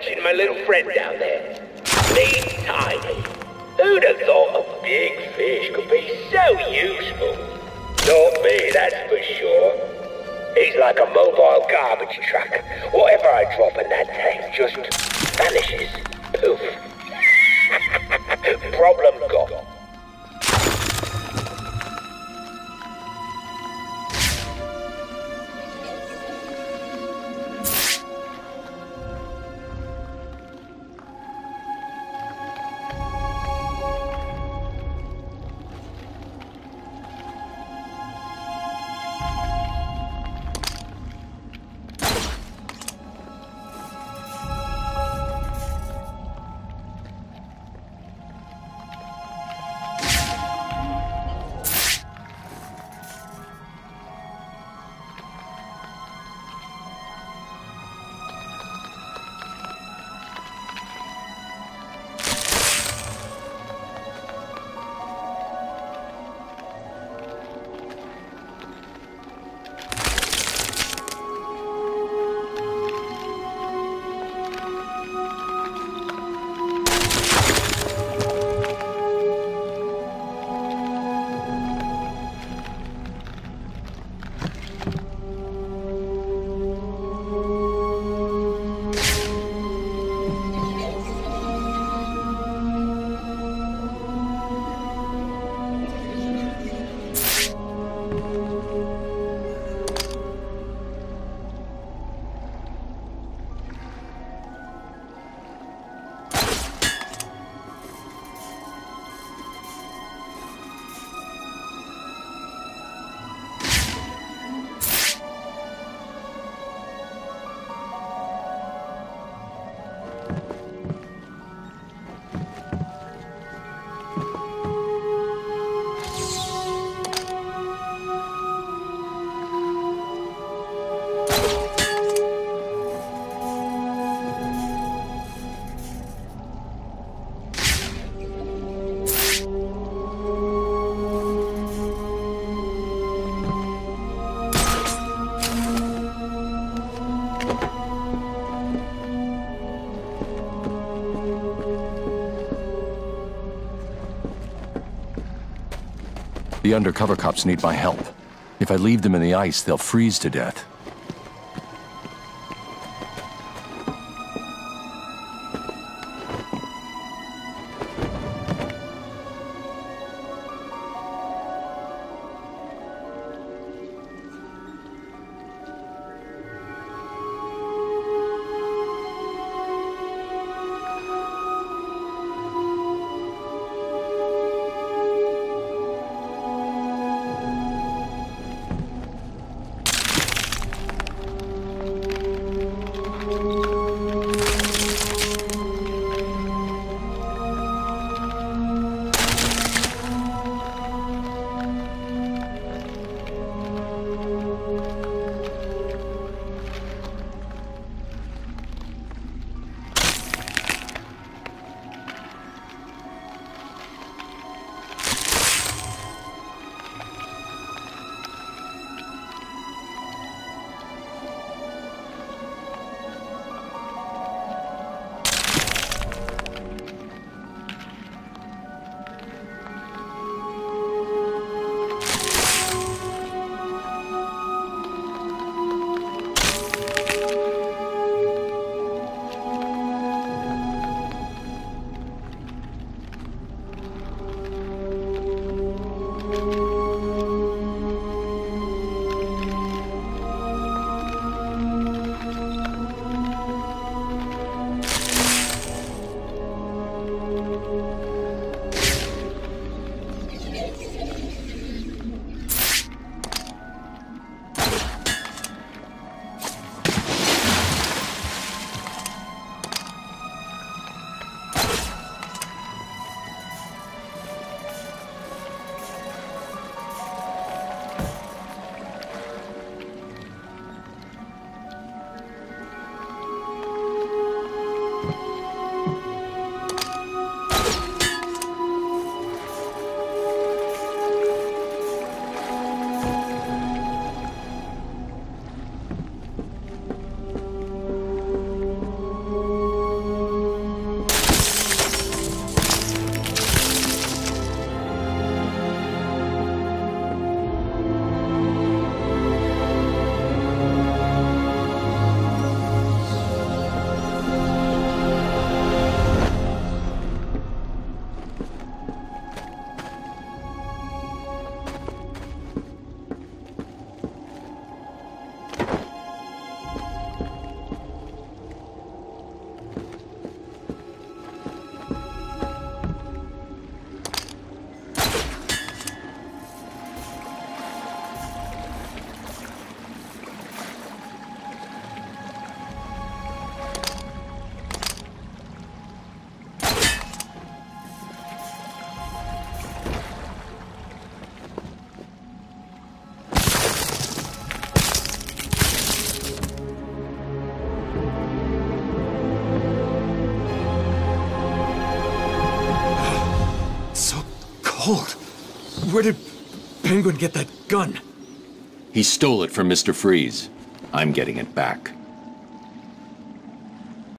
mention my little friend down there. He's tiny. Who'd have thought a big fish could be so useful? Not me, that's for sure. He's like a mobile garbage truck. Whatever I drop in that tank just vanishes. Poof. Problem gone. The undercover cops need my help. If I leave them in the ice, they'll freeze to death. Hold. Where did Penguin get that gun? He stole it from Mr. Freeze. I'm getting it back.